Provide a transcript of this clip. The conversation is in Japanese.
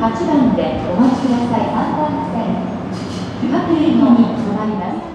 8番でお待ちください。3番線、各駅に止まります。